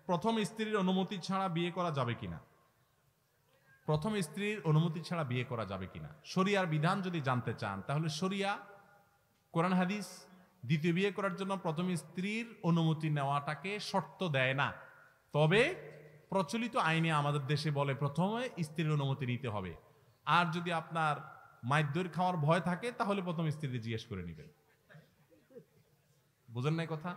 প্রথম স্ত্রীর অনুমতি ছাড়া বিয়ে করা যাবে কিনা? প্রথম স্ত্রীর অনুমতি ছাড়া বিয়ে করা যাবে কিনা শরিয়ার বিধান যদি জানতে চান তাহলে শরিয়া কোরআন হাদিস দ্বিতীয় বিয়ে করার জন্য প্রথম স্ত্রীর অনুমতি নেওয়াটাকে শর্ত দেয় না। তবে প্রচলিত আইনে আমাদের দেশে বলে প্রথমে স্ত্রীর অনুমতি নিতে হবে। আর যদি আপনার মাইদ্যর খাওয়ার ভয় থাকে তাহলে প্রথম স্ত্রীকে জিজ্ঞেস করে নেবেন। বুঝেন নাই কথা?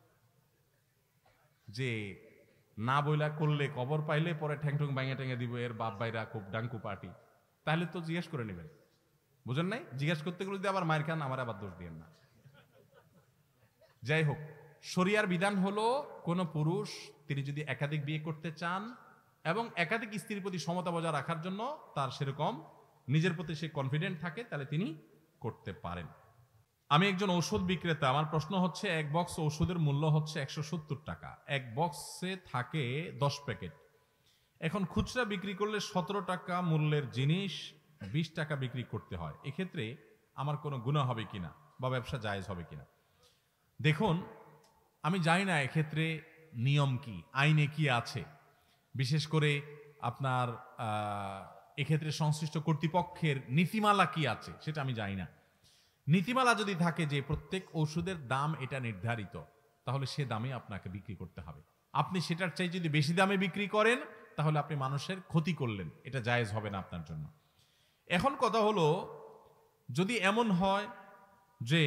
যে না বইলা করলে কবর পাইলে পরে ঠ্যাংঠুং ভাঙে টেঙে দিব, এর বাপ ভাইরা খুব ডাঙ্কু পার্টি, তাহলে তো জিজ্ঞেস করে নেবেন। বুঝেন নাই? জিজ্ঞেস করতে গেলে যদি আবার মায়ের খান, আমার আবার দোষ দিয়েন না। যাই হোক, শরিয়ার বিধান হলো কোন পুরুষ তিনি যদি একাধিক বিয়ে করতে চান এবং একাধিক স্ত্রীর প্রতি সমতা বজায় রাখার জন্য তার সেরকম নিজের প্রতি সে কনফিডেন্ট থাকে, তাহলে তিনি করতে পারেন। আমি একজন ঔষধ বিক্রেতা, আমার প্রশ্ন হচ্ছে এক বক্স ঔষধের মূল্য হচ্ছে 170 টাকা, এক বক্সে থাকে 10 প্যাকেট। এখন খুচরা বিক্রি করলে 17 টাকা মূল্যের জিনিস 20 টাকা বিক্রি করতে হয়, এক্ষেত্রে আমার কোনো গুনাহ হবে কিনা বা ব্যবসা জায়েজ হবে কিনা? দেখুন, আমি জানি না এক্ষেত্রে নিয়ম কি, আইনে কি আছে, বিশেষ করে আপনার এক্ষেত্রে সংশ্লিষ্ট কর্তৃপক্ষের নীতিমালা কি আছে সেটা আমি জানি না। নীতিমালা যদি থাকে যে প্রত্যেক ওষুধের দাম এটা নির্ধারিত, তাহলে সে দামে আপনাকে বিক্রি করতে হবে। আপনি সেটার চাই যদি বেশি দামে বিক্রি করেন তাহলে আপনি মানুষের ক্ষতি করলেন, এটা জায়েজ হবে না আপনার জন্য। এখন কথা হলো, যদি এমন হয় যে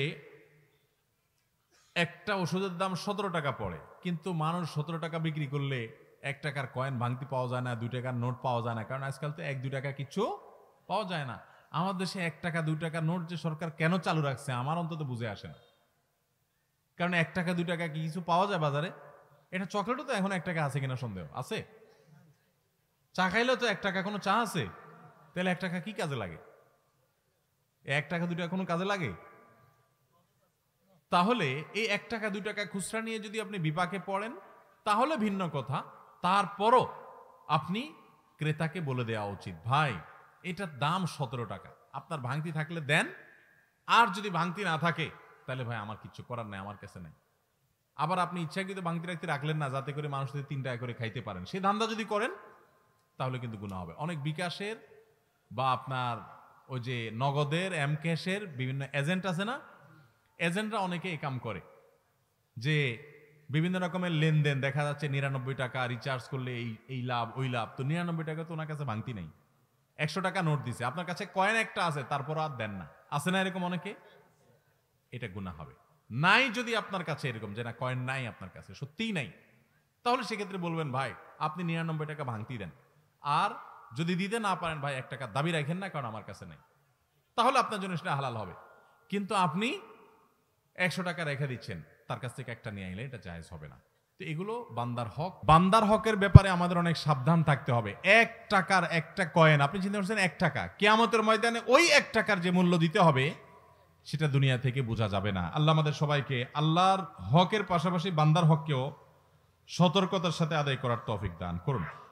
একটা ওষুধের দাম 17 টাকা পড়ে, কিন্তু মানুষ 17 টাকা বিক্রি করলে 1 টাকার কয়েন ভাঙতি পাওয়া যায় না, 2 টাকার নোট পাওয়া যায় না, কারণ আজকাল তো 1-2 টাকা কিছু পাওয়া যায় না। আমার দেশে 1 টাকা 2 টাকার নোট যে সরকার কেন চালু রাখছে আমার অন্তত বুঝে আসে না। কারণ 1 টাকা 2 টাকা কি কিছু পাওয়া যায় বাজারে? এটা চকলেটও তো এখন 1 টাকা আছে কিনা সন্দেহ আছে। চা খাইলেও তো 1 টাকা কোনো চা আছে, তাহলে 1 টাকা কি কাজে লাগে? 1 টাকা 2 টাকা কোনো কাজে লাগে? তাহলে এই 1 টাকা 2 টাকা খুচরা নিয়ে যদি আপনি বিপাকে পড়েন তাহলে ভিন্ন কথা। তারপরও আপনি ক্রেতাকে বলে দেওয়া উচিত, ভাই এটার দাম 17 টাকা, আপনার ভাঙতি থাকলে দেন, আর যদি ভাঙতি না থাকে তাহলে ভাই আমার কিছু করার নাই, আমার কাছে নাই। আবার আপনি ইচ্ছাকৃত ভাঙতি রাখতে রাখলেন না যাতে করে মানুষ 3 টাকা করে খাইতে পারেন, সেই ধান্দা যদি করেন তাহলে কিন্তু গুনাহ হবে। অনেক বিকাশের বা আপনার ওই যে নগদের এমক্যাশের বিভিন্ন এজেন্ট আছে না, এজেন্টরা অনেকে এই কাম করে যে বিভিন্ন রকমের লেনদেন দেখা যাচ্ছে 99 টাকা রিচার্জ করলে এই লাভ ওই লাভ, তো 99 টাকা তো ওনার কাছে ভাঙতি নেই, 100 টাকা নোট দিছে, আপনার কাছে কয়েন একটা আছে তারপর আর দেন না, আছে না এরকম অনেকে? এটা গুনাহ হবে। নাই যদি আপনার কাছে এরকম যে না কয়েন নাই আপনার কাছে, সত্যিই নাই, তাহলে সেক্ষেত্রে বলবেন ভাই আপনি 99 টাকা ভাঙতি দেন, আর যদি দিতে না পারেন ভাই 1 টাকা দাবি রাখেন না কারণ আমার কাছে নেই, তাহলে আপনার জন্য সেটা হালাল হবে। কিন্তু আপনি 100 টাকা রেখে দিচ্ছেন, তার কাছ থেকে একটা নিয়ে আইলে এটা জায়েজ হবে না। তো এগুলো বান্দার হক, বান্দার হকের ব্যাপারে আমাদের অনেক সাবধান থাকতে হবে। 1 টাকার একটা কয়েন, আপনি চিন্তা করছেন 1 টাকা, কিয়ামতের ময়দানে ওই 1 টাকার যে মূল্য দিতে হবে সেটা দুনিয়া থেকে বোঝা যাবে না। আল্লাহ আমাদের সবাইকে আল্লাহর হকের পাশাপাশি বান্দার হককেও সতর্কতার সাথে আদায় করার তৌফিক দান করুন।